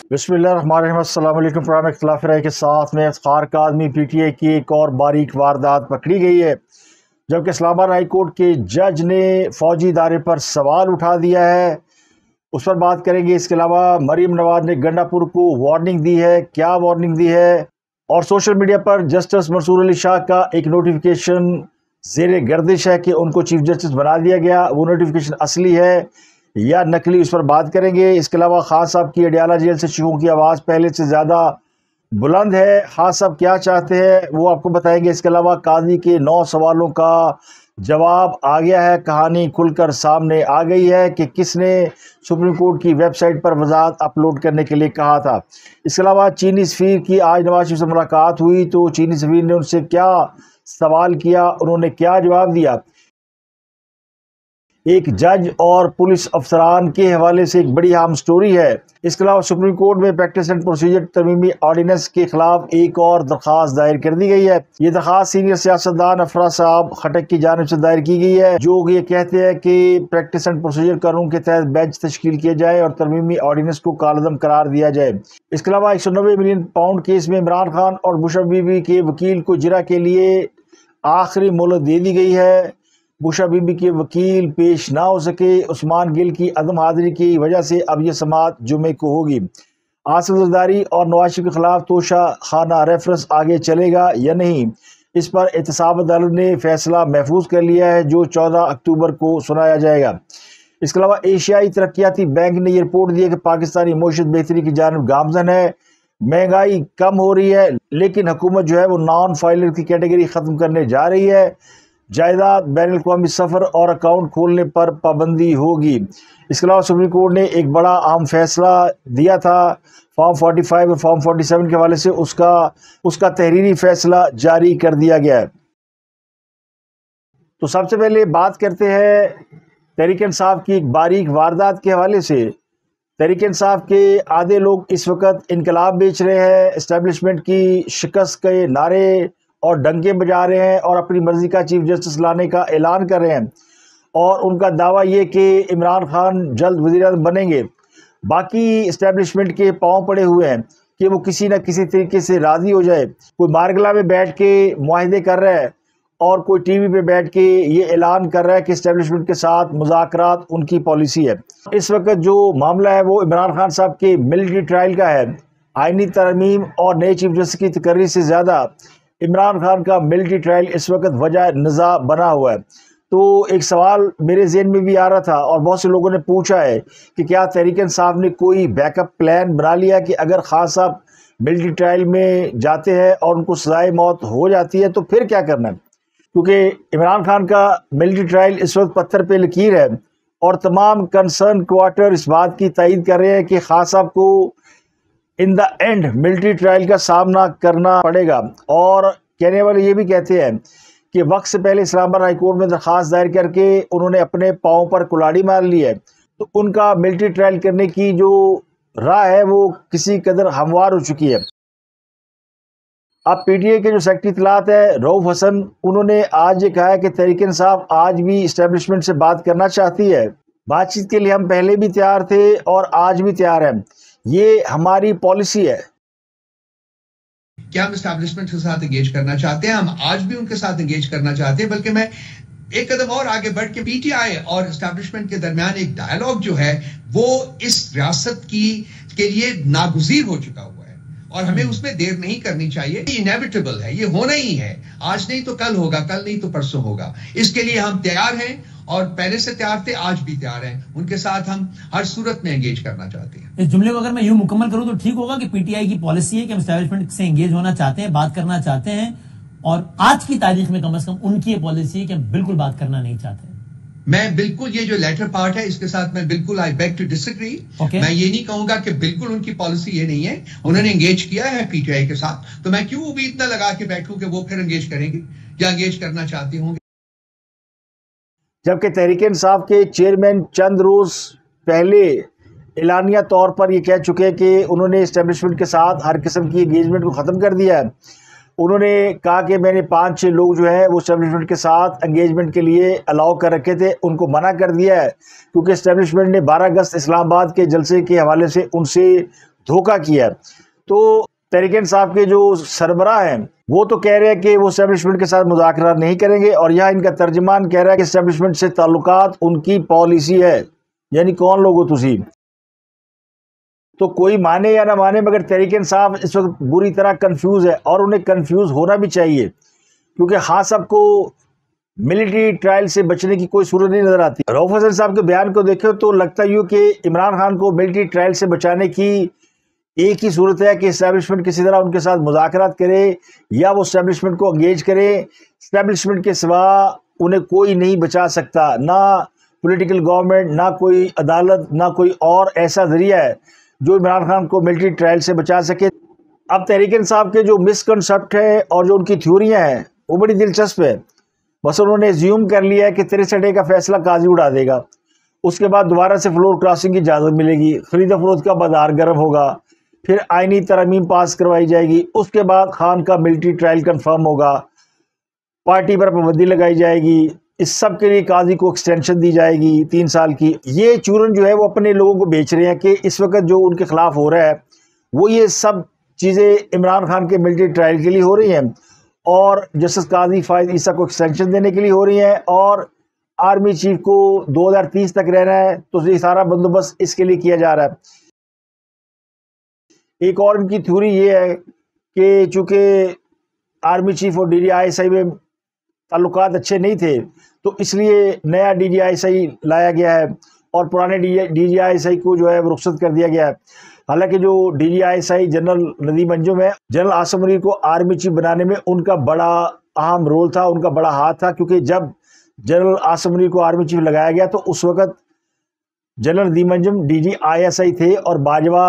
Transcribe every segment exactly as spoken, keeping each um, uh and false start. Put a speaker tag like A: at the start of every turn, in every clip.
A: बिस्मिल्लाहिर्रहमानिर्रहीम। अस्सलाम वालेकुम। प्रोग्राम इख्तिलाफ राय के साथ में इफ्तार का आदमी पी टी आई की एक और बारीक वारदात पकड़ी गई है, जबकि इस्लामाबाद हाई कोर्ट के जज ने फौजी इदारे पर सवाल उठा दिया है। उस पर बात करेंगे। इसके अलावा मरीम नवाज ने गंडापुर को वार्निंग दी है, क्या वार्निंग दी है, और सोशल मीडिया पर जस्टिस मंसूर अली शाह का एक नोटिफिकेशन ज़ेरे गर्दिश है कि उनको चीफ जस्टिस बना दिया गया। वो नोटिफिकेशन असली है या नकली, उस पर बात करेंगे। इसके अलावा खान साहब की अडियाला जेल से चीखों की आवाज़ पहले से ज़्यादा बुलंद है। खान साहब क्या चाहते हैं वो आपको बताएंगे। इसके अलावा काजी के नौ सवालों का जवाब आ गया है। कहानी खुलकर सामने आ गई है कि किसने सुप्रीम कोर्ट की वेबसाइट पर वजाहत अपलोड करने के लिए कहा था। इसके अलावा चीनी सफ़ीर की आज नवाज शरीफ से मुलाकात हुई तो चीनी सफ़ीर ने उनसे क्या सवाल किया, उन्होंने क्या जवाब दिया। एक जज और पुलिस अफसरान के हवाले से एक बड़ी अहम स्टोरी है। इसके अलावा सुप्रीम कोर्ट में प्रैक्टिस एंड प्रोसीजर तरमीमी ऑर्डिनेंस के खिलाफ एक और दरख्वास्त दायर कर दी गई है। ये दरख्वास्त सीनियर सियासतदान अफरा साहब खटक की जानिब से दायर की गई है, जो ये कहते हैं कि प्रैक्टिस एंड प्रोसीजर कानून के तहत बेंच तश्कील किए जाए और तरमीमी ऑर्डिनेंस को कालदम करार दिया जाए। इसके अलावा एक सौ नब्बे मिलियन पाउंड केस में इमरान खान और बुशरा बीबी के वकील को जिरा के लिए आखिरी मोहलत दे दी गई है। बुशरा बीबी के वकील पेश ना हो सके। उस्मान गिल की अदम हाजिरी की वजह से अब यह समाअत जुमे को होगी। आसिफ जरदारी और नवाज शरीफ के खिलाफ तोशा खाना रेफरेंस आगे चलेगा या नहीं, इस पर एहतसाब अदालत ने फैसला महफूज कर लिया है, जो चौदह अक्टूबर को सुनाया जाएगा। इसके अलावा एशियाई तरक्याती बैंक ने यह रिपोर्ट दी है कि पाकिस्तानी मईशत बेहतरी की जानब गामजन है। महंगाई कम हो रही है, लेकिन हुकूमत जो है वो नॉन फाइलर की कैटेगरी ख़त्म करने जा रही है। जायदाद, बैन अल-अक़वामी सफ़र और अकाउंट खोलने पर पाबंदी होगी। इसके अलावा सुप्रीम कोर्ट ने एक बड़ा अहम फैसला दिया था फॉर्म पैंतालीस और फॉर्म सैंतालीस के हवाले से, उसका उसका तहरीरी फैसला जारी कर दिया गया है। तो सबसे पहले बात करते हैं तहरीक इंसाफ की एक बारीक वारदात के हवाले से। तहरीक इंसाफ के आधे लोग इस वक्त इनकलाब बेच रहे हैं, इस्टेब्लिशमेंट की शिकस्त के नारे और डंके बजा रहे हैं और अपनी मर्जी का चीफ जस्टिस लाने का ऐलान कर रहे हैं, और उनका दावा ये कि इमरान खान जल्द वज़ीर-ए-आज़म बनेंगे। बाकी इस्टेब्लिशमेंट के पांव पड़े हुए हैं कि वो किसी न किसी तरीके से राज़ी हो जाए। कोई मारगला में बैठ के मुआहदे कर रहा है और कोई टीवी पे बैठ के ये ऐलान कर रहा है कि इस्टेब्लिशमेंट के साथ मुज़ाकरात उनकी पॉलिसी है। इस वक्त जो मामला है वो इमरान खान साहब के मिलिट्री ट्रायल का है। आइनी तरमीम और नए चीफ जस्टिस की तकर्री से ज़्यादा इमरान खान का मिलिट्री ट्रायल इस वक्त वजह निज़ा बना हुआ है। तो एक सवाल मेरे ज़हन में भी आ रहा था और बहुत से लोगों ने पूछा है कि क्या तहरीक इंसाफ ने कोई बैकअप प्लान बना लिया कि अगर खान साहब मिलिट्री ट्रायल में जाते हैं और उनको सजाए मौत हो जाती है तो फिर क्या करना है। क्योंकि इमरान खान का मिलिट्री ट्रायल इस वक्त पत्थर पे लकीर है और तमाम कंसर्न क्वार्टर इस बात की तायद कर रहे हैं कि खान साहब को in the end military trial का सामना करना पड़ेगा। और कहने वाले ये भी कहते हैं कि वक्त से पहले इस्लामाबाद हाई कोर्ट में दरख्वास्त दायर करके उन्होंने अपने पाँव पर कुल्हाड़ी मार ली है, तो उनका मिलिट्री ट्रायल करने की जो राह है वो किसी कदर हमवार हो चुकी है। अब पी टी आई के जो सेक्रेटरी इत्तलात है रऊफ हसन, उन्होंने आज ये कहा है कि तहरीक इंसाफ आज भी इस्टेब्लिशमेंट से बात करना चाहती है। बातचीत के लिए हम पहले भी तैयार थे और आज भी तैयार हैं, ये हमारी पॉलिसी है।
B: क्या हम एस्टैब्लिशमेंट के साथ एंगेज करना चाहते हैं? हम आज भी उनके साथ एंगेज करना चाहते हैं, बल्कि मैं एक कदम और आगे बढ़ के पीटीआई और एस्टैब्लिशमेंट के दरमियान एक डायलॉग जो है वो इस रियासत की के लिए नागुज़ीर हो चुका हुआ है और हमें उसमें देर नहीं करनी चाहिए। ये इनेविटेबल है, ये होना ही है। आज नहीं तो कल होगा, कल नहीं तो परसों होगा। इसके लिए हम तैयार हैं और पहले से तैयार थे, आज भी तैयार हैं। उनके साथ हम हर सूरत में एंगेज करना चाहते हैं।
C: इस जुमले को अगर मैं यूं मुकम्मल करूं तो ठीक होगा कि पीटीआई की पॉलिसी है कि हम एस्टैब्लिशमेंट से एंगेज होना चाहते हैं, बात करना चाहते हैं, और आज की तारीख में कम से कम उनकी ये पॉलिसी है कि हम बिल्कुल बात करना नहीं चाहते।
B: मैं बिल्कुल ये जो लेटर पार्ट है इसके साथ मैं बिल्कुल आई बेग टू डिसएग्री। मैं ये नहीं कहूंगा कि बिल्कुल उनकी पॉलिसी ये नहीं है। उन्होंने एंगेज किया है पीटीआई के साथ, तो मैं क्यों भी इतना लगा के बैठूं कि वो फिर एंगेज करेंगे या एंगेज करना चाहते होंगे।
A: जबकि तहरीक इंसाफ के चेयरमैन चंद रोज पहले एलानिया तौर पर ये कह चुके हैं कि उन्होंने इस्टेब्लिशमेंट के साथ हर किस्म की एंगेजमेंट को ख़त्म कर दिया है। उन्होंने कहा कि मैंने पाँच छः लोग जो हैं वो इस्टेब्लिशमेंट के साथ एंगेजमेंट के लिए अलाउ कर रखे थे, उनको मना कर दिया है क्योंकि इस्टेब्लिशमेंट ने बारह अगस्त इस्लामाबाद के जलसे के हवाले से उनसे دھوکہ کیا ہے. تو تحریک انصاف کے جو سربراہ ہیں وہ تو کہہ رہے ہیں کہ وہ اسٹیبلشمنٹ کے ساتھ مذاکرات نہیں کریں گے، اور یہاں ان کا ترجمان کہہ رہا ہے کہ اسٹیبلشمنٹ سے تعلقات ان کی پالیسی ہے. یعنی کون لوگ ہو تسی؟ تو کوئی مانے یا نہ مانے مگر تحریک انصاف اس وقت بری طرح کنفیوز ہے، اور انہیں کنفیوز ہونا بھی چاہیے، کیونکہ ہاں سب کو ملٹری ٹرائل سے بچنے کی کوئی صورت نہیں نظر آتی. رؤف حسن صاحب کے بیان کو دیکھو تو لگتا یوں کہ عمران خان کو ملٹری ٹرائل سے بچانے کی ایک ہی صورت ہے کہ اسٹیبلشمنٹ کسی طرح ان کے ساتھ مذاکرات کرے یا وہ اسٹیبلشمنٹ کو انگیج کرے. اسٹیبلشمنٹ کے سوا انہیں کوئی نہیں بچا سکتا، نہ پولیٹیکل گورنمنٹ، نہ کوئی عدالت، نہ کوئی اور ایسا ذریعہ ہے جو عمران خان کو ملٹری ٹرائل سے بچا سکے. اب تحریک انصاف کے جو مس کنسپٹ ہے اور جو ان کی تھیوریاں ہیں وہ بڑی دلچسپ ہے. بس انہوں نے زیوم کر لیا ہے کہ تریسٹھ اے کا فیصلہ قاضی اڑا دے گا، اس کے بعد دوبارہ سے فلور کراسنگ کی اجازت ملے گی، خرید و فروخت کا بازار گرم ہوگا، پھر آئینی ترامیم پاس کروائی جائے گی، اس کے بعد خان کا ملٹری ٹرائل کنفرم ہوگا، پارٹی پر پابندی لگائی جائے گی، اس سب کے لیے قاضی کو ایکسٹینشن دی جائے گی تین سال کی. یہ چورن جو ہے وہ اپنے لوگوں کو بیچ رہے ہیں کہ اس وقت جو ان کے خلاف ہو رہا ہے وہ یہ سب چیزیں عمران خان کے ملٹری ٹرائل کے لیے ہو رہی ہیں، اور جسٹس قاضی فائز عیسیٰ کو ایکسٹینشن دینے کے لیے ہو رہی ہیں، اور آرمی چیف کو دو ہزار تیس تک رہنا ہے، تو یہ سارا بندوبست اس کے لیے کیا جا رہا ہے. ایک اور ان کی تھیوری یہ ہے کہ چونکہ آرمی چیف اور D G I S I میں تعلقات اچھے نہیں تھے تو اس لیے نیا ڈی جی آئی ایس آئی لایا گیا ہے، اور پرانے ڈی جی آئی ایس آئی کو جو ہے وہ رخصت کر دیا گیا ہے. حالانکہ جو D G I S I general Nadeem Anjum ہے، جنرل عاصم منیر کو آرمی چیف بنانے میں ان کا بڑا اہم رول تھا، ان کا بڑا ہاتھ تھا، کیونکہ جب جنرل عاصم منیر کو آرمی چیف لگایا گیا تو اس وقت general Nadeem Anjum D G I S I تھے اور باجوہ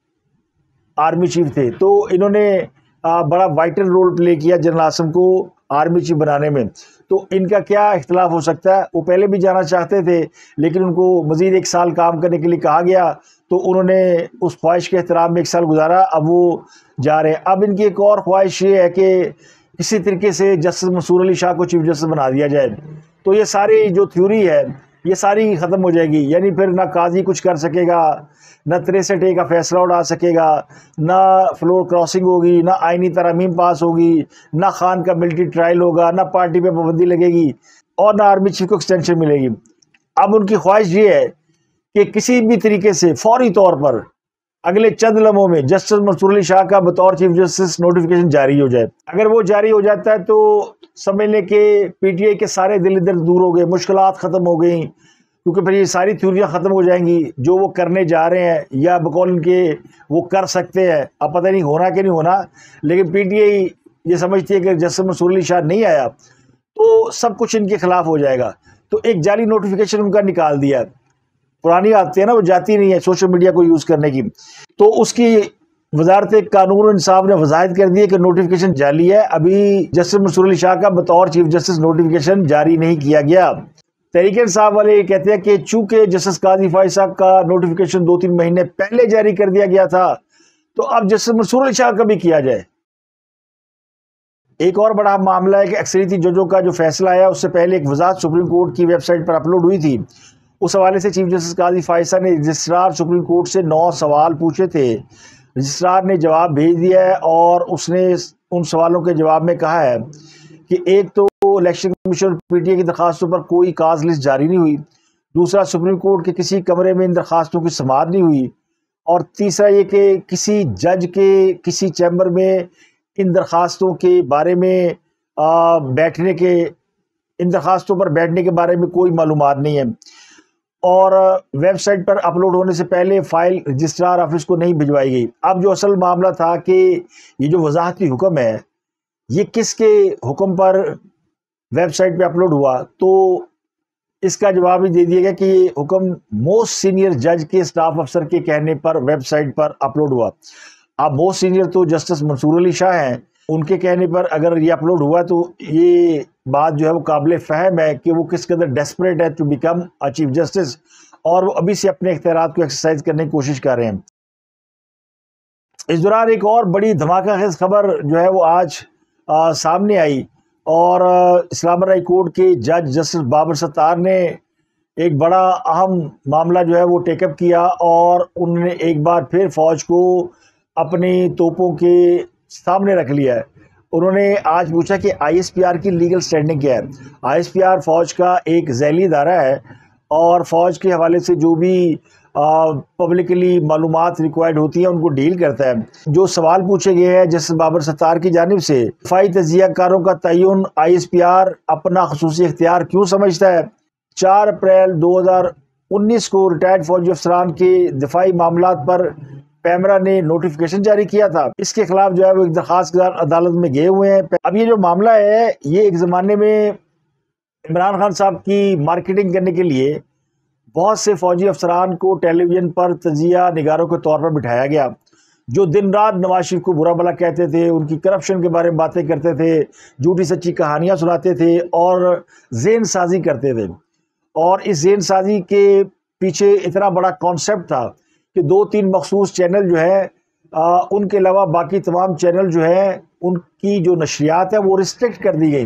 A: آرمی چیف تھے. تو انہوں نے بڑا وائٹل رول پلے کیا جنرل عاصم کو آرمی چیف بنانے میں. تو ان کا کیا اختلاف ہو سکتا ہے؟ وہ پہلے بھی جانا چاہتے تھے لیکن ان کو مزید ایک سال کام کرنے کے لیے کہا گیا، تو انہوں نے اس خواہش کے احترام میں ایک سال گزارا، اب وہ جا رہے ہیں. اب ان کی ایک اور خواہش یہ ہے کہ کسی طریقے سے جسٹس منصور علی شاہ کو چیف جسٹس بنا دیا جائے. تو یہ ساری جو تھیوری ہے یہ ساری ختم ہو جائے گی. یعنی پھر نہ قاضی کچھ کر سکے گا، نہ تریسٹھ اے کا فیصلہ اڑا سکے گا، نہ فلور کراسنگ ہوگی، نہ آئینی ترامیم پاس ہوگی، نہ خان کا ملٹری ٹرائل ہوگا، نہ پارٹی پہ پابندی لگے گی، اور نہ آرمی چیف کو ایکسٹینشن ملے گی. اب ان کی خواہش یہ ہے کہ کسی بھی طریقے سے فوری طور پر اگلے چند لمحوں میں جسٹس منصور علی شاہ کا بطور چیف جسٹس نوٹیفیکیشن جاری ہو جائے. اگر وہ جاری ہو جاتا ہے تو سمجھ لیں کہ پی ٹی آئی کے سارے دل ادھر دور ہو گئے، مشکلات ختم ہو گئیں، کیونکہ پھر یہ ساری تھیوریاں ختم ہو جائیں گی جو وہ کرنے جا رہے ہیں یا بقول ان کے وہ کر سکتے ہیں. اب پتہ نہیں ہونا کہ نہیں ہونا، لیکن پی ٹی آئی یہ سمجھتی ہے کہ جسٹس منصور علی شاہ نہیں آیا تو سب کچھ ان کے خلاف ہو جائے گا. تو ایک جعلی نوٹیفیکیشن ان کا نکال دیا. پرانی عادتیں ہیں نا، وہ جاتی نہیں ہے سوشل میڈیا کو یوز کرنے کی. تو اس کی وزارت قانون و انصاف نے وضاحت کر دی ہے کہ نوٹیفیکیشن جعلی ہے، ابھی جسٹس منصور علی شاہ کا بطور چیف جسٹس نوٹیفیکیشن جاری نہیں کیا گیا. تحریک انصاف والے یہ کہتے ہیں کہ چونکہ جسٹس قاضی فائز صاحب کا نوٹیفیکیشن دو تین مہینے پہلے جاری کر دیا گیا تھا تو اب جسٹس منصور علی شاہ کا بھی کیا جائے. ایک اور بڑا معاملہ ہے کہ اکثریتی ججوں کا جو فیصلہ آیا اس سے پہلے ایک وضاحت سپریم کورٹ کی ویب سائٹ پر اپلوڈ ہوئی تھی. اس حوالے سے چیف جسٹس قاضی فائز صاحب نے رجسٹرار سپریم کورٹ سے نو سوال پوچھے تھے. رجسٹرار نے جواب بھیج دیا ہے اور اس نے ان سوالوں کے جواب میں کہا ہے کہ ایک تو election commission P T I کی درخواستوں پر کوئی کاز لسٹ جاری نہیں ہوئی، دوسرا سپریم کورٹ کے کسی کمرے میں ان درخواستوں کی سماعت نہیں ہوئی، اور تیسرا یہ کہ کسی جج کے کسی چیمبر میں ان درخواستوں کے بارے میں بیٹھنے کے ان درخواستوں پر بیٹھنے کے بارے میں کوئی معلومات نہیں ہے، اور ویب سائٹ پر اپلوڈ ہونے سے پہلے فائل رجسٹرار آفس کو نہیں بھجوائی گئی. اب جو اصل معاملہ تھا کہ یہ جو وضاحتی حکم ہے یہ کس کے حکم پر ویب سائٹ پہ اپلوڈ ہوا، تو اس کا جواب ہی دے دیا گیا کہ یہ حکم موسٹ سینئر جج کے اسٹاف افسر کے کہنے پر ویب سائٹ پر اپلوڈ ہوا. اب موسٹ سینئر تو جسٹس منصور علی شاہ ہیں، ان کے کہنے پر اگر یہ اپلوڈ ہوا تو یہ بات جو ہے وہ قابل فہم ہے کہ وہ کس قدر ڈیسپریٹ ہے to become a chief justice, اور وہ ابھی سے اپنے اختیارات کو ایکسرسائز کرنے کی کوشش کر رہے ہیں. اس دوران ایک اور بڑی دھماکہ خیز خبر جو ہے وہ آج آ, سامنے آئی، اور اسلام آباد ہائی کورٹ کے جج جسٹس بابر ستار نے ایک بڑا اہم معاملہ جو ہے وہ ٹیک اپ کیا اور انہوں نے ایک بار پھر فوج کو اپنی توپوں کے سامنے رکھ لیا ہے۔ انہوں نے آج پوچھا کہ آئی ایس پی آر کی لیگل سٹینڈنگ کیا ہے۔ آئی ایس پی آر فوج کا ایک ذیلی ادارہ ہے اور فوج کے حوالے سے جو بھی پبلکلی معلومات ریکوائرڈ ہوتی ہیں ان کو ڈیل کرتا ہے۔ جو سوال پوچھے گئے ہیں جسٹس بابر ستار کی جانب سے، دفاعی تجزیہ کاروں کا تعین آئی ایس پی آر اپنا خصوصی اختیار کیوں سمجھتا ہے؟ چار اپریل دو ہزار انیس کو ریٹائرڈ فوجی افسران کے دفاعی معاملات پر پیمرا نے نوٹیفیکیشن جاری کیا تھا۔ اس کے خلاف جو ہے وہ ایک درخواست گزار عدالت میں گئے ہوئے ہیں۔ اب یہ جو معاملہ ہے یہ ایک زمانے میں عمران خان صاحب کی مارکیٹنگ کرنے کے لیے بہت سے فوجی افسران کو ٹیلی ویژن پر تجزیہ نگاروں کے طور پر بٹھایا گیا، جو دن رات نواز شریف کو برا بھلا کہتے تھے، ان کی کرپشن کے بارے میں باتیں کرتے تھے، جھوٹی سچی کہانیاں سناتے تھے اور ذہن سازی کرتے تھے۔ اور اس ذہن سازی کے پیچھے اتنا بڑا کانسیپٹ تھا کہ دو تین مخصوص چینل جو ہے آ, ان کے علاوہ باقی تمام چینل جو ہے ان کی جو نشریات ہے وہ ریسٹرکٹ کر دی گئی۔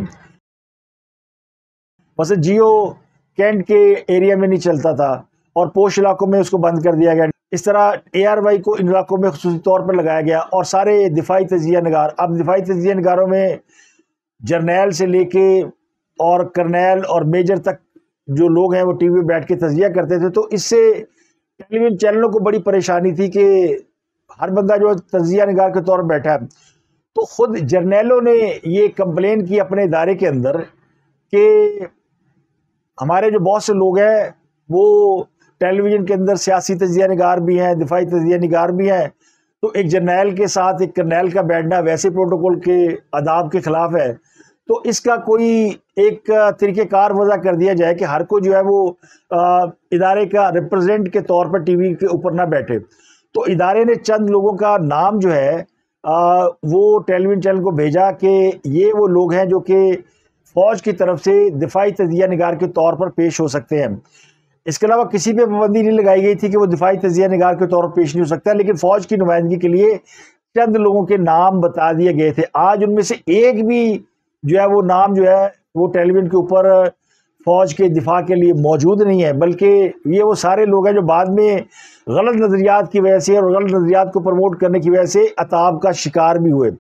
A: مثلا جیو کینٹ کے ایریا میں نہیں چلتا تھا اور پوش علاقوں میں اس کو بند کر دیا گیا۔ اس طرح اے آر وائی کو ان علاقوں میں خصوصی طور پر لگایا گیا اور سارے دفاعی تجزیہ نگار، اب دفاعی تجزیہ نگاروں میں جرنیل سے لے کے اور کرنیل اور میجر تک جو لوگ ہیں وہ ٹی وی بیٹھ کے تجزیہ کرتے تھے۔ تو اس سے ٹیلی ویژن چینلوں کو بڑی پریشانی تھی کہ ہر بندہ جو تجزیہ نگار کے طور پر بیٹھا ہے۔ تو خود جرنیلوں نے یہ کمپلین کی اپنے ادارے کے اندر کہ ہمارے جو بہت سے لوگ ہیں وہ ٹیلی ویژن کے اندر سیاسی تجزیہ نگار بھی ہیں، دفاعی تجزیہ نگار بھی ہیں، تو ایک جرنیل کے ساتھ ایک کرنیل کا بیٹھنا ویسے پروٹوکول کے آداب کے خلاف ہے۔ تو اس کا کوئی ایک طریقہ کار وضع کر دیا جائے کہ ہر کوئی جو ہے وہ ادارے کا ریپرزینٹ کے طور پر ٹی وی کے اوپر نہ بیٹھے۔ تو ادارے نے چند لوگوں کا نام جو ہے وہ ٹیلی ویژن چینل کو بھیجا کہ یہ وہ لوگ ہیں جو کہ فوج کی طرف سے دفاعی تجزیہ نگار کے طور پر پیش ہو سکتے ہیں۔ اس کے علاوہ کسی پہ پابندی نہیں لگائی گئی تھی کہ وہ دفاعی تجزیہ نگار کے طور پر پیش نہیں ہو سکتا، لیکن فوج کی نمائندگی کے لیے چند لوگوں کے نام بتا دیے گئے تھے۔ آج ان میں سے ایک بھی جو ہے وہ نام جو ہے وہ ٹیلی ویژن کے اوپر فوج کے دفاع کے لیے موجود نہیں ہے، بلکہ یہ وہ سارے لوگ ہیں جو بعد میں غلط نظریات کی وجہ سے اور غلط نظریات کو پروموٹ کرنے کی وجہ سے عطاب کا شکار بھی ہوئے۔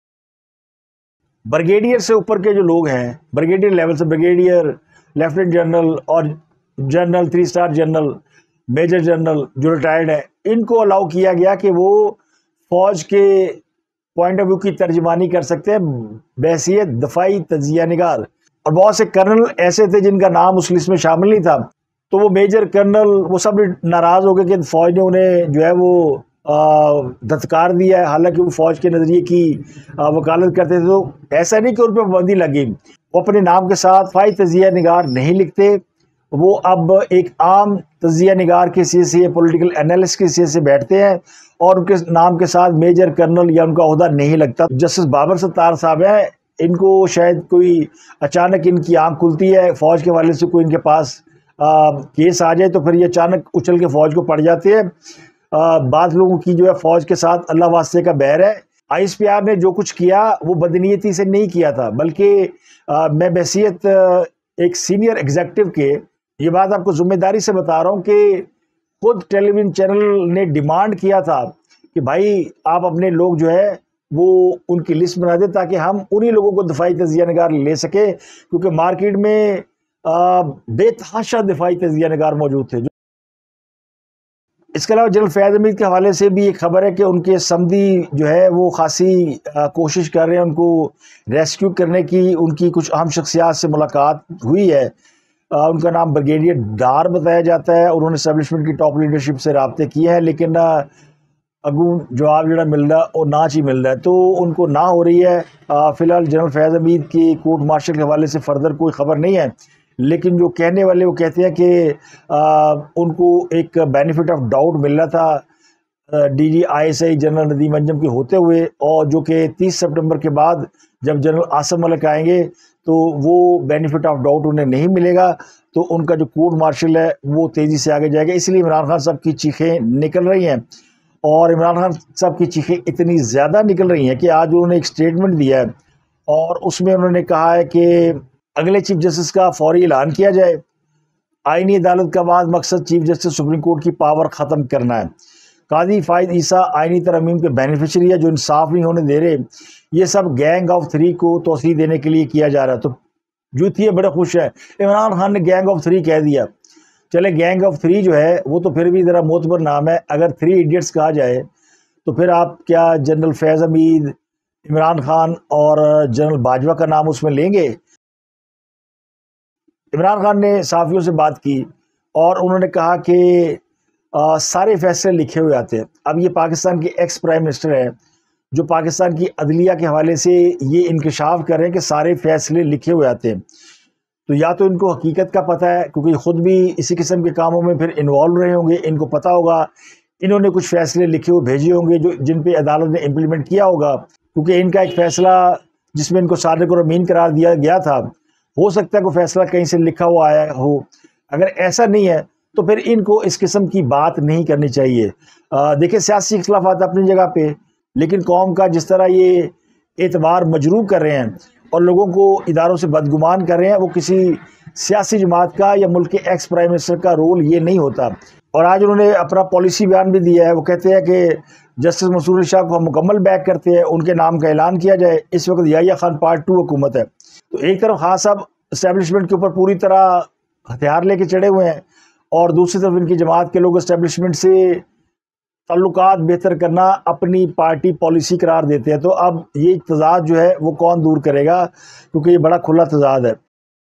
A: بریگیڈیئر سے اوپر کے جو لوگ ہیں، بریگیڈیئر لیول سے بریگیڈیئر، لیفٹیننٹ جنرل اور general, three star general, major general جو ریٹائرڈ ہیں، ان کو الاؤ کیا گیا کہ وہ فوج کے پوائنٹ آف ویو کی ترجمانی کر سکتے ہیں بحیثیت دفاعی تجزیہ نگار۔ اور بہت سے کرنل ایسے تھے جن کا نام اس لسٹ میں شامل نہیں تھا، تو وہ میجر کرنل وہ سب ناراض ہو گئے کہ فوج نے انہیں جو ہے وہ دھتکار دیا ہے، حالانکہ وہ فوج کے نظریے کی وکالت کرتے تھے۔ تو ایسا نہیں کہ ان پہ پابندی لگی، وہ اپنے نام کے ساتھ دفاعی تجزیہ نگار نہیں لکھتے، وہ اب ایک عام تجزیہ نگار کے حیثیت سے، پولیٹیکل اینالسٹ کی حیثیت سے بیٹھتے ہیں اور ان کے نام کے ساتھ میجر کرنل یا ان کا عہدہ نہیں لگتا۔ جسٹس بابر ستار صاحب ہیں، ان کو شاید کوئی اچانک ان کی آنکھ کھلتی ہے، فوج کے والے سے کوئی ان کے پاس کیس آ جائے تو پھر یہ اچانک اچھل کے فوج کو پڑ جاتے ہیں۔ بعض لوگوں کی جو ہے فوج کے ساتھ اللہ واسطے کا بیر ہے۔ آئی ایس پی آر نے جو کچھ کیا وہ بدنیتی سے نہیں کیا تھا، بلکہ میں بحیثیت ایک سینئر ایگزیکٹو کے یہ بات آپ کو ذمہ داری سے بتا رہا ہوں کہ خود ٹیلی ویژن چینل نے ڈیمانڈ کیا تھا کہ بھائی آپ اپنے لوگ جو ہے وہ ان کی لسٹ بنا دیں تاکہ ہم انہی لوگوں کو دفاعی تجزیہ نگار لے سکیں، کیونکہ مارکیٹ میں بے تحاشا دفاعی تجزیہ نگار موجود تھے۔ اس کے علاوہ جنرل فیاض حمید کے حوالے سے بھی ایک خبر ہے کہ ان کے سمدھی جو ہے وہ خاصی کوشش کر رہے ہیں ان کو ریسکیو کرنے کی۔ ان کی کچھ اہم شخصیات سے ملاقات ہوئی ہے، ان کا نام بریگیڈیئر ڈار بتایا جاتا ہے، اور انہوں نے اسٹیبلشمنٹ کی ٹاپ لیڈرشپ سے رابطے کیے ہیں، لیکن اگوں جواب جڑا مل رہا ہے وہ نہ چی مل رہا ہے، تو ان کو نہ ہو رہی ہے۔ فی الحال جنرل فیاض حمید کی کورٹ مارشل کے حوالے سے فردر کوئی خبر نہیں ہے، لیکن جو کہنے والے وہ کہتے ہیں کہ ان کو ایک بینیفٹ آف ڈاؤٹ مل رہا تھا D G I S I general Nadeem Anjum کے ہوتے ہوئے، اور جو کہ تیس سپٹمبر کے بعد جب جنرل عاصم ملک آئیں گے تو وہ بینیفٹ آف ڈاؤٹ انہیں نہیں ملے گا، تو ان کا جو کورٹ مارشل ہے وہ تیزی سے آگے جائے گا۔ اس لیے عمران خان صاحب کی چیخیں نکل رہی ہیں، اور عمران خان صاحب کی چیخیں اتنی زیادہ نکل رہی ہیں کہ آج انہوں نے ایک سٹیٹمنٹ دیا ہے، اور اس میں انہوں نے کہا ہے کہ اگلے چیف جسٹس کا فوری اعلان کیا جائے، آئینی عدالت کا بعض مقصد چیف جسٹس سپریم کورٹ کی پاور ختم کرنا ہے۔ قاضی فائد عیسیٰ آئینی ترمیم کے بینیفیشری ہے جو انصاف نہیں ہونے دے رہے، یہ سب گینگ آف تھری کو توسیع دینے کے لیے کیا جا رہا ہے۔ تو جوتی ہے بڑے خوش ہے، عمران خان نے گینگ آف تھری کہہ دیا۔ چلے گینگ آف تھری جو ہے وہ تو پھر بھی ذرا معتبر نام ہے، اگر تھری ایڈیٹس کہا جائے تو پھر آپ کیا جنرل فیض حمید، عمران خان اور جنرل باجوہ کا نام اس میں لیں گے؟ عمران خان نے صحافیوں سے بات کی اور انہوں نے کہا کہ آ, سارے فیصلے لکھے ہوئے آتے ہیں۔ اب یہ پاکستان کے ایکس پرائم منسٹر ہیں جو پاکستان کی عدلیہ کے حوالے سے یہ انکشاف کر رہے ہیں کہ سارے فیصلے لکھے ہوئے آتے ہیں، تو یا تو ان کو حقیقت کا پتہ ہے کیونکہ خود بھی اسی قسم کے کاموں میں پھر انوالو رہے ہوں گے، ان کو پتہ ہوگا، انہوں نے کچھ فیصلے لکھے ہوئے بھیجے ہوں گے جو جن پہ عدالت نے امپلیمنٹ کیا ہوگا، کیونکہ ان کا ایک فیصلہ جس میں ان کو صادق اور امین قرار دیا گیا تھا، ہو سکتا ہے کوئی فیصلہ کہیں سے لکھا ہوا آیا ہو۔ اگر ایسا نہیں ہے تو پھر ان کو اس قسم کی بات نہیں کرنی چاہیے۔ دیکھیں سیاسی اختلافات اپنی جگہ پہ، لیکن قوم کا جس طرح یہ اعتبار مجروح کر رہے ہیں اور لوگوں کو اداروں سے بدگمان کر رہے ہیں، وہ کسی سیاسی جماعت کا یا ملک کے ایکس پرائم منسٹر کا رول یہ نہیں ہوتا۔ اور آج انہوں نے اپنا پالیسی بیان بھی دیا ہے، وہ کہتے ہیں کہ جسٹس منصور علی شاہ کو ہم مکمل بیک کرتے ہیں، ان کے نام کا اعلان کیا جائے۔ اس وقت یحییٰ خان پارٹ ٹو حکومت ہے، تو ایک طرف خان صاحب اسٹیبلشمنٹ کے اوپر پوری طرح ہتھیار لے کے چڑھے ہوئے ہیں اور دوسری طرف ان کی جماعت کے لوگ اسٹیبلشمنٹ سے تعلقات بہتر کرنا اپنی پارٹی پالیسی قرار دیتے ہیں۔ تو اب یہ تضاد جو ہے وہ کون دور کرے گا، کیونکہ یہ بڑا کھلا تضاد ہے۔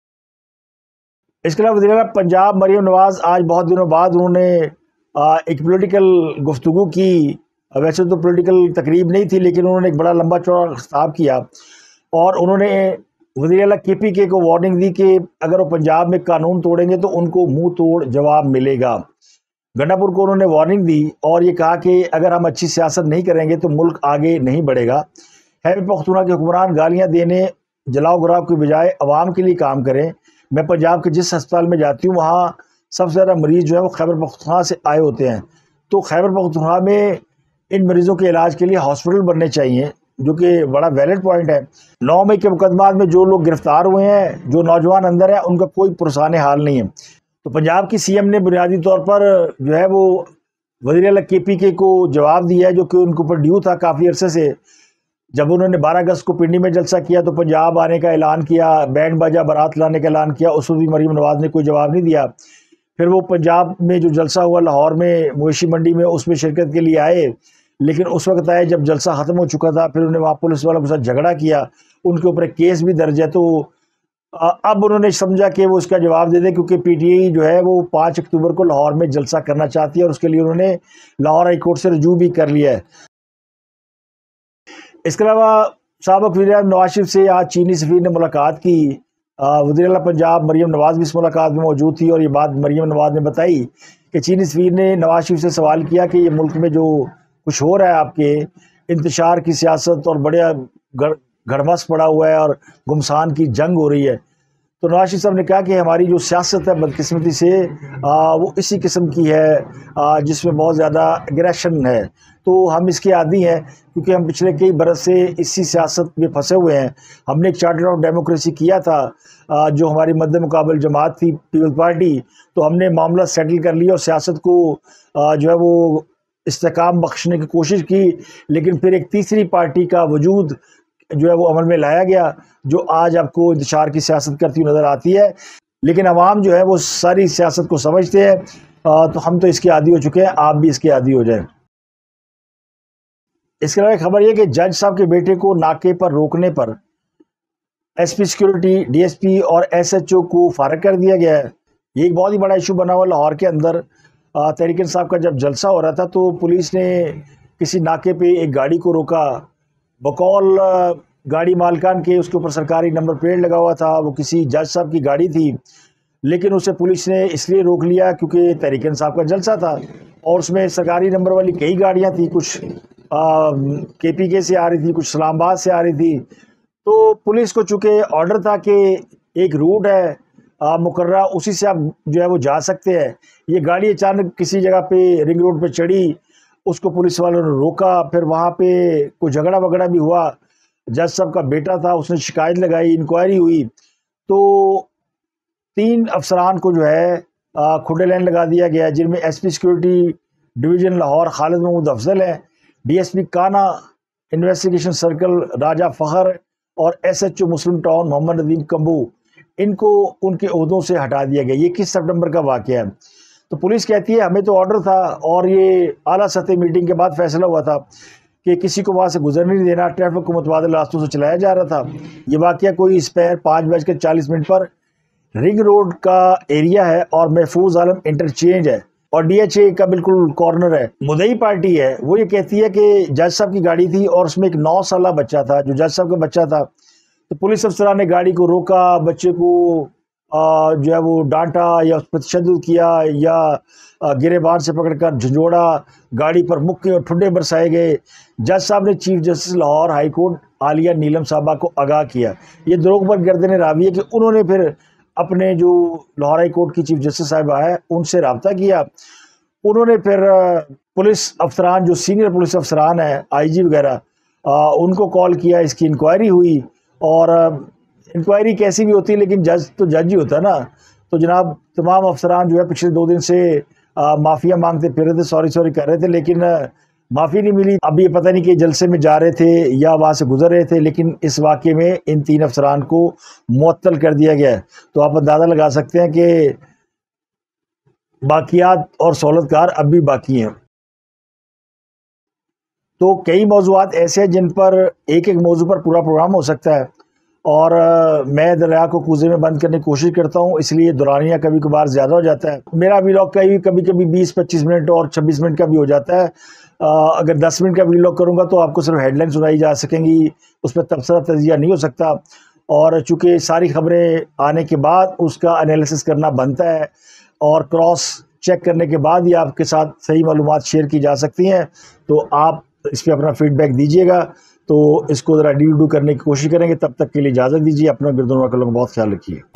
A: اس کے علاوہ وزیر اعلیٰ پنجاب مریم نواز آج بہت دنوں بعد انہوں نے ایک پولیٹیکل گفتگو کی، ویسے تو پولیٹیکل تقریب نہیں تھی لیکن انہوں نے ایک بڑا لمبا چوڑا خطاب کیا اور انہوں نے وزیر اعلیٰ کے پی کے کو وارننگ دی کہ اگر وہ پنجاب میں قانون توڑیں گے تو ان کو منہ توڑ جواب ملے گا۔ گنڈا پور کو انہوں نے وارننگ دی اور یہ کہا کہ اگر ہم اچھی سیاست نہیں کریں گے تو ملک آگے نہیں بڑھے گا۔ خیبر پختونخوا کے حکمران گالیاں دینے جلاؤ گراؤ کے بجائے عوام کے لیے کام کریں۔ میں پنجاب کے جس ہسپتال میں جاتی ہوں وہاں سب سے زیادہ مریض جو ہے وہ خیبر پختونخوا سے آئے ہوتے ہیں، تو خیبر پختونخوا میں ان مریضوں کے علاج کے لیے ہاسپٹل بننے چاہیے، جو کہ بڑا ویلڈ پوائنٹ ہے۔ نو مئی کے مقدمات میں جو لوگ گرفتار ہوئے ہیں، جو نوجوان اندر ہیں، ان کا کوئی پرسان حال نہیں ہے۔ تو پنجاب کی سی ایم نے بنیادی طور پر جو ہے وہ وزیر اعلیٰ کے پی کے کو جواب دیا ہے جو کہ ان کے اوپر ڈیو تھا کافی عرصے سے۔ جب انہوں نے بارہ اگست کو پنڈی میں جلسہ کیا تو پنجاب آنے کا اعلان کیا، بینڈ باجا بارات لانے کا اعلان کیا، اس وقت بھی مریم نواز نے کوئی جواب نہیں دیا۔ پھر وہ پنجاب میں جو جلسہ ہوا لاہور میں مویشی منڈی میں، اس میں شرکت کے لیے آئے، لیکن اس وقت آئے جب جلسہ ختم ہو چکا تھا، پھر انہوں نے وہاں پولیس والوں کے ساتھ جھگڑا کیا، ان کے اوپر ایک کیس بھی درج ہے۔ تو اب انہوں نے سمجھا کہ وہ اس کا جواب دے دیں کیونکہ پی ٹی آئی جو ہے وہ پانچ اکتوبر کو لاہور میں جلسہ کرنا چاہتی ہے اور اس کے لیے انہوں نے لاہور ہائی کورٹ سے رجوع بھی کر لیا ہے۔ اس کے علاوہ سابق وزیر اعظم نواز شریف سے آج چینی سفیر نے ملاقات کی۔ وزیر اعلیٰ پنجاب مریم نواز بھی اس ملاقات میں موجود تھی اور یہ بات مریم نواز نے بتائی کہ چینی سفیر نے نواز شریف سے سوال کیا کہ یہ ملک میں جو کچھ ہو رہا ہے، آپ کے انتشار کی سیاست اور بڑے گھڑمس پڑا ہوا ہے اور گمسان کی جنگ ہو رہی ہے، تو نواز شریف صاحب نے کہا کہ ہماری جو سیاست ہے بدقسمتی سے وہ اسی قسم کی ہے جس میں بہت زیادہ اگریشن ہے، تو ہم اس کے عادی ہیں کیونکہ ہم پچھلے کئی برس سے اسی سیاست میں پھنسے ہوئے ہیں۔ ہم نے ایک چارٹر آف ڈیموکریسی کیا تھا جو ہماری مد مقابل جماعت تھی پیپلز پارٹی، تو ہم نے معاملہ سیٹل کر لیا اور سیاست کو جو ہے وہ استحکام بخشنے کی کوشش کی، لیکن پھر ایک تیسری پارٹی کا وجود جو ہے وہ عمل میں لایا گیا جو آج آپ کو انتشار کی سیاست کرتی ہوئی نظر آتی ہے، لیکن عوام جو ہے وہ ساری سیاست کو سمجھتے ہیں، تو ہم تو اس کے عادی ہو چکے ہیں، آپ بھی اس کے عادی ہو جائیں۔ اس کے علاوہ ایک خبر یہ کہ جج صاحب کے بیٹے کو ناکے پر روکنے پر S P security, D S P اور ایس ایچ او کو فارغ کر دیا گیا ہے۔ یہ ایک بہت ہی بڑا ایشو بنا ہوا لاہور کے اندر۔ تحریک انصاف کا جب جلسہ ہو رہا تھا تو پولیس نے کسی ناکے پہ ایک گاڑی کو روکا، بقول گاڑی مالکان کے اس کے اوپر سرکاری نمبر پلیٹ لگا ہوا تھا، وہ کسی جج صاحب کی گاڑی تھی، لیکن اسے پولیس نے اس لیے روک لیا کیونکہ تحریک انصاف کا جلسہ تھا اور اس میں سرکاری نمبر والی کئی گاڑیاں تھیں، کچھ کے پی کے سے آ رہی تھی، کچھ اسلام آباد سے آ رہی تھی۔ تو پولیس کو چونکہ آرڈر تھا کہ ایک روٹ ہے مقررہ، اسی سے آپ جو ہے وہ جا سکتے ہیں، یہ گاڑی اچانک کسی جگہ پہ رنگ روڈ پہ چڑھی، اس کو پولیس والوں نے روکا، پھر وہاں پہ کوئی جھگڑا وگڑا بھی ہوا، جج صاحب کا بیٹا تھا، اس نے شکایت لگائی، انکوائری ہوئی، تو تین افسران کو جو ہے کھڈے لائن لگا دیا گیا، جن میں S P security division Lahore Khalid Mahmood Afzal ہے، ڈی ایس پی کانا انویسٹیگیشن سرکل راجہ فخر اور S H O Muslim Town Muhammad Nadeem Kamboh, ان کو ان کے عہدوں سے ہٹا دیا گیا۔ یہ اکیس ستمبر کا واقعہ ہے۔ تو پولیس کہتی ہے ہمیں تو آرڈر تھا اور یہ اعلیٰ سطح میٹنگ کے بعد فیصلہ ہوا تھا کہ کسی کو وہاں سے گزرنے نہیں دینا، ٹریفک کو متبادل راستوں سے چلایا جا رہا تھا۔ یہ واقعہ کوئی اسپیر پانچ بج کے چالیس منٹ پر رنگ روڈ کا ایریا ہے اور محفوظ عالم انٹرچینج ہے اور ڈی ایچ اے کا بالکل کارنر ہے۔ مدعی پارٹی ہے، وہ یہ کہتی ہے کہ جج صاحب کی گاڑی تھی اور اس میں ایک نو سالہ بچہ تھا جو جج صاحب کا بچہ تھا۔ تو پولیس افسران نے گاڑی کو روکا، بچے کو جو ہے وہ ڈانٹا یا اس پر تشدد کیا یا گریبان سے پکڑ کر جھنجھوڑا، گاڑی پر مکے اور ٹھڈے برسائے گئے۔ جج صاحب نے chief justice Lahore high court Aalia Neelam صاحبہ کو آگاہ کیا۔ یہ دروغ پر گردن راوی ہے کہ انہوں نے پھر اپنے جو لاہور ہائی کورٹ کی چیف جسٹس صاحبہ ہے ان سے رابطہ کیا۔ انہوں نے پھر پولیس افسران جو سینئر پولیس افسران ہیں آئی جی وغیرہ ان کو کال کیا، اس کی انکوائری ہوئی اور انکوائری کیسی بھی ہوتی ہے لیکن جج تو جج ہی ہوتا ہے نا۔ تو جناب تمام افسران جو ہے پچھلے دو دن سے معافیا مانگتے پھر رہے تھے، سوری سوری کر رہے تھے، لیکن معافی نہیں ملی۔ اب یہ پتہ نہیں کہ جلسے میں جا رہے تھے یا وہاں سے گزر رہے تھے، لیکن اس واقعے میں ان تین افسران کو معطل کر دیا گیا ہے۔ تو آپ اندازہ لگا سکتے ہیں کہ باقیات اور سہولت کار اب بھی باقی ہیں۔ تو کئی موضوعات ایسے ہیں جن پر ایک ایک موضوع پر پورا پروگرام ہو سکتا ہے اور میں دریا کو کوزے میں بند کرنے کی کوشش کرتا ہوں، اس لیے دورانیہ کبھی کبھار زیادہ ہو جاتا ہے۔ میرا ویلاگ کا بھی کبھی کبھی بیس پچیس منٹ اور چھبیس منٹ کا بھی ہو جاتا ہے۔ اگر دس منٹ کا ویلاگ کروں گا تو آپ کو صرف ہیڈ لائن سنائی جا سکیں گی، اس پہ تبصرہ تجزیہ نہیں ہو سکتا، اور چونکہ ساری خبریں آنے کے بعد اس کا انالیسس کرنا بنتا ہے اور کراس چیک کرنے کے بعد ہی آپ کے ساتھ صحیح معلومات شیئر کی جا سکتی ہیں۔ تو آپ اس پہ اپنا فیڈ بیک دیجیے گا، تو اس کو ذرا ڈیو ڈو کرنے کی کوشش کریں گے۔ تب تک کے لیے اجازت دیجیے، اپنا گردن کا بہت خیال رکھیے۔